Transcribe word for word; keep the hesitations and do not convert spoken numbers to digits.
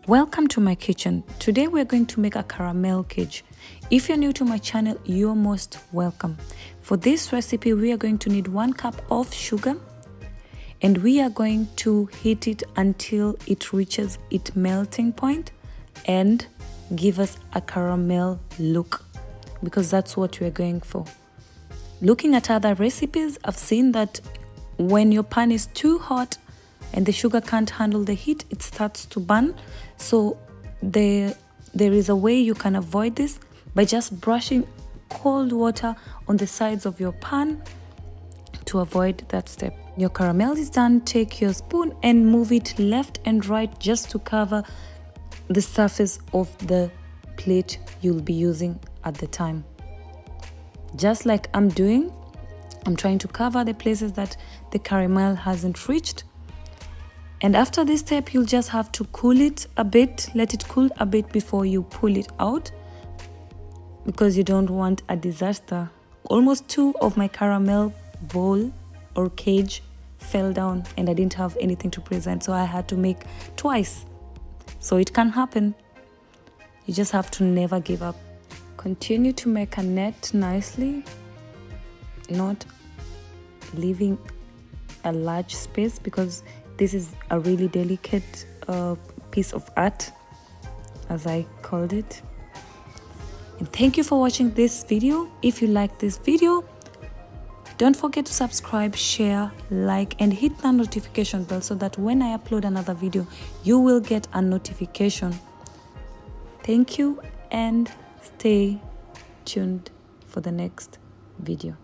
Welcome to my kitchen. Today we're going to make a caramel cake. If you're new to my channel, you're most welcome. For this recipe, we are going to need one cup of sugar and we are going to heat it until it reaches its melting point and give us a caramel look, because that's what we're going for. Looking at other recipes, I've seen that when your pan is too hot and the sugar can't handle the heat, it starts to burn. So there, there is a way you can avoid this by just brushing cold water on the sides of your pan to avoid that step. Your caramel is done, take your spoon and move it left and right just to cover the surface of the plate you'll be using at the time. Just like I'm doing, I'm trying to cover the places that the caramel hasn't reached. And after this step, you'll just have to cool it a bit, let it cool a bit before you pull it out, because you don't want a disaster. Almost two of my caramel bowl or cage fell down and I didn't have anything to present, so I had to make twice. So it can happen. You just have to never give up. Continue to make a net nicely, not leaving a large space, because this is a really delicate uh, piece of art, as I called it. And thank you for watching this video. If you like this video, don't forget to subscribe, share, like, and hit the notification bell so that when I upload another video, you will get a notification. Thank you and stay tuned for the next video.